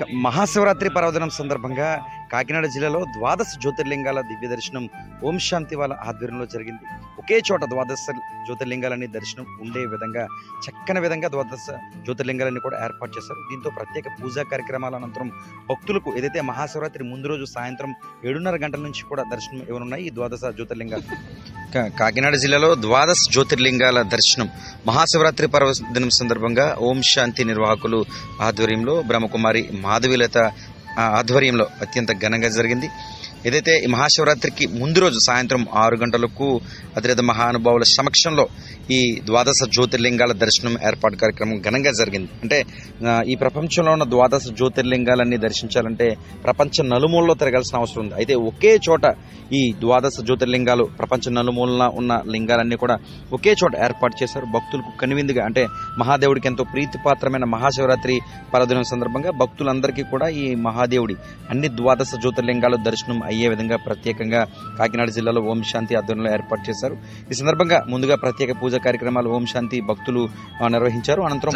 మహాశివరాత్రి పర్వదినం సందర్భంగా కాకినాడ జిల్లాలో ద్వాదశ జ్యోతిర్లింగాల దివ్య దర్శనం ఓం శాంతి వాళ్ళ ఆధ్వర్యంలో జరిగింది. ఒకే చోట ద్వాదశ జ్యోతిర్లింగాలని దర్శనం ఉండే విధంగా చక్కని విధంగా ద్వాదశ జ్యోతిర్లింగాలని కూడా ఏర్పాటు చేశారు. దీంతో ప్రత్యేక పూజా కార్యక్రమాల అనంతరం భక్తులకు ఏదైతే మహాశివరాత్రి ముందు రోజు సాయంత్రం 7:30 గంటల నుంచి కూడా దర్శనం ఇవ్వనున్నాయి ఈ ద్వాదశ జ్యోతిర్లింగాలు. కాకినాడ జిల్లాలో ద్వాదశ జ్యోతిర్లింగాల దర్శనం మహాశివరాత్రి పర్వదినం సందర్భంగా ఓం శాంతి నిర్వాహకులు ఆధ్వర్యంలో బ్రహ్మకుమారి మాధవీలత ఆధ్వర్యంలో అత్యంత ఘనంగా జరిగింది. ఏదైతే ఈ మహాశివరాత్రికి ముందు రోజు సాయంత్రం 6 గంటలకు అతిరేత మహానుభావుల సమక్షంలో ఈ ద్వాదశ జ్యోతిర్లింగాల దర్శనం ఏర్పాటు కార్యక్రమం ఘనంగా జరిగింది. అంటే ఈ ప్రపంచంలో ఉన్న ద్వాదశ జ్యోతిర్లింగాలన్నీ దర్శించాలంటే ప్రపంచ నలుమూలలో తిరగాల్సిన అవసరం ఉంది. అయితే ఒకే చోట ఈ ద్వాదశ జ్యోతిర్లింగాలు ప్రపంచ నలుమూలన ఉన్న లింగాలన్నీ కూడా ఒకే చోట ఏర్పాటు చేశారు. భక్తులకు కనువిందుగా అంటే మహాదేవుడికి ఎంతో ప్రీతిపాత్రమైన మహాశివరాత్రి పర్వదినం సందర్భంగా భక్తులందరికీ కూడా ఈ మహాదేవుడి అన్ని ద్వాదశ జ్యోతిర్లింగాలు దర్శనం అయ్యే విధంగా ప్రత్యేకంగా కాకినాడ జిల్లాలో ఓం శాంతి ఆధ్వర్యంలో ఏర్పాటు చేశారు. ఈ సందర్భంగా ముందుగా ప్రత్యేక పూజా కార్యక్రమాలు ఓం శాంతి భక్తులు నిర్వహించారు. అనంతరం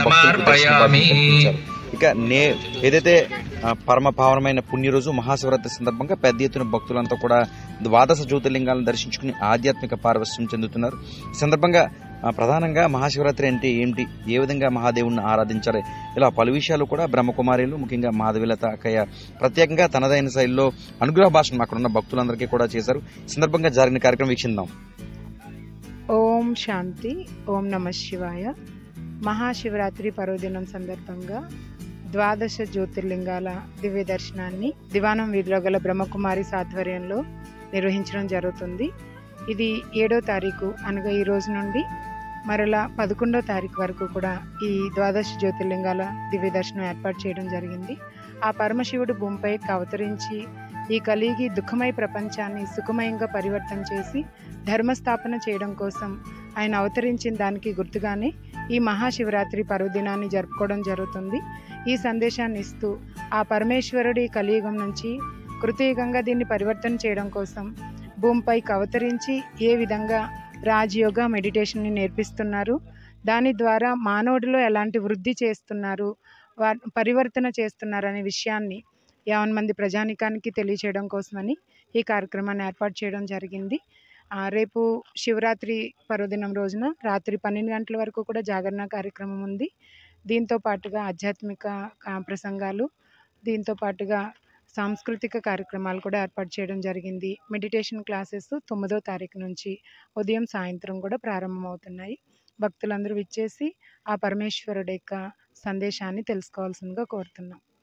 ఇక ఏదైతే పరమ పావనమైన పుణ్య రోజు మహాశివరాత్రి సందర్భంగా పెద్ద ఎత్తున భక్తులంతా కూడా ద్వాదశ జ్యోతిర్లింగాలను దర్శించుకుని ఆధ్యాత్మిక పారవశ్యం చెందుతున్నారు. ఈ సందర్భంగా ప్రధానంగా మహాశివరాత్రి అంటే ఏమిటి, ఏ విధంగా మహాదేవుడిని ఆరాధించాలి, ఇలా పలు విషయాలు కూడా బ్రహ్మకుమారిలు ముఖ్యంగా మాధవీలత అక్కయ్య ప్రత్యేకంగా తనదైన శైలిలో అనుగ్రహ భాషను అక్కడున్న భక్తులందరికీ కూడా చేశారు. ఈ సందర్భంగా జరిగిన కార్యక్రమం వీక్షిద్దాం. ఓం శాంతి, ఓం నమ శివాయ. మహాశివరాత్రి పర్వదినం సందర్భంగా ద్వాదశ జ్యోతిర్లింగాల దివ్య దర్శనాన్ని దివానం వీధిలో గల బ్రహ్మకుమారి ఆధ్వర్యంలో నిర్వహించడం జరుగుతుంది. ఇది 7వ తారీఖు అనగా ఈ రోజు నుండి మరలా 11వ తారీఖు వరకు కూడా ఈ ద్వాదశ జ్యోతిర్లింగాల దివ్య దర్శనం ఏర్పాటు చేయడం జరిగింది. ఆ పరమశివుడు భూమిపై అవతరించి ఈ కలిగి దుఃఖమయ ప్రపంచాన్ని సుఖమయంగా పరివర్తన చేసి ధర్మస్థాపన చేయడం కోసం ఆయన అవతరించిన దానికి గుర్తుగానే ఈ మహాశివరాత్రి పర్వదినాన్ని జరుపుకోవడం జరుగుతుంది. ఈ సందేశాన్ని ఇస్తూ ఆ పరమేశ్వరుడి కలియుగం నుంచి కృతయుగంగా దీన్ని పరివర్తన చేయడం కోసం భూమిపైకి అవతరించి ఏ విధంగా రాజయోగ మెడిటేషన్ని నేర్పిస్తున్నారు, దాని ద్వారా మానవుడిలో ఎలాంటి వృద్ధి చేస్తున్నారు, పరివర్తన చేస్తున్నారు అనే విషయాన్ని 50 మంది ప్రజానికానికి తెలియచేయడం కోసమని ఈ కార్యక్రమాన్ని ఏర్పాటు చేయడం జరిగింది. రేపు శివరాత్రి పర్వదినం రోజున రాత్రి 12 గంటల వరకు కూడా జాగరణ కార్యక్రమం ఉంది. దీంతో పాటుగా ఆధ్యాత్మిక ప్రసంగాలు, దీంతో పాటుగా సాంస్కృతిక కార్యక్రమాలు కూడా ఏర్పాటు చేయడం జరిగింది. మెడిటేషన్ క్లాసెస్ 9వ తారీఖు నుంచి ఉదయం సాయంత్రం కూడా ప్రారంభమవుతున్నాయి. భక్తులందరూ విచ్చేసి ఆ పరమేశ్వరుడి యొక్క సందేశాన్ని తెలుసుకోవాల్సిందిగా కోరుతున్నాం.